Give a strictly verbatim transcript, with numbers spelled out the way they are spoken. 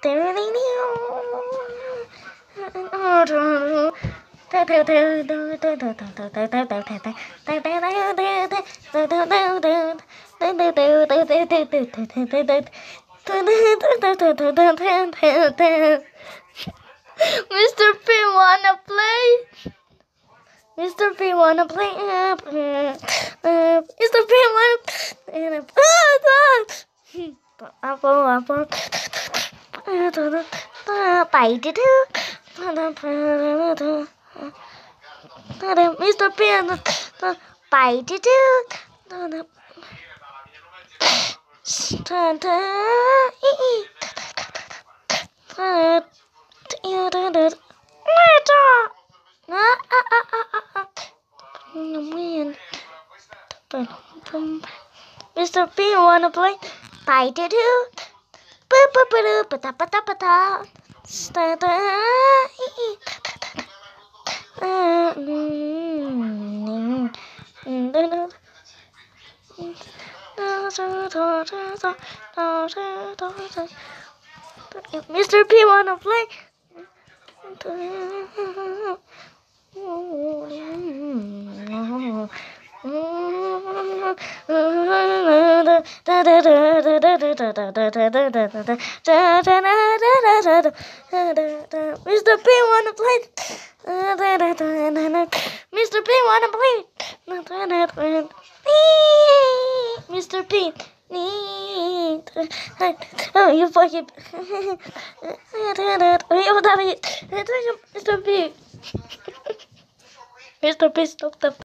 Mister P, wanna play? Mister P, wanna play? Uh, uh, uh, Mister P, wanna play? Apple, apple. Bite it. Mister P, bite it. Mister P, wanna play? Bite it. Mister P, wanna play? Mister P, wanna play? Mister P, wanna play? Mister P. Oh, you fucking. Mister P. Mister P, stop the.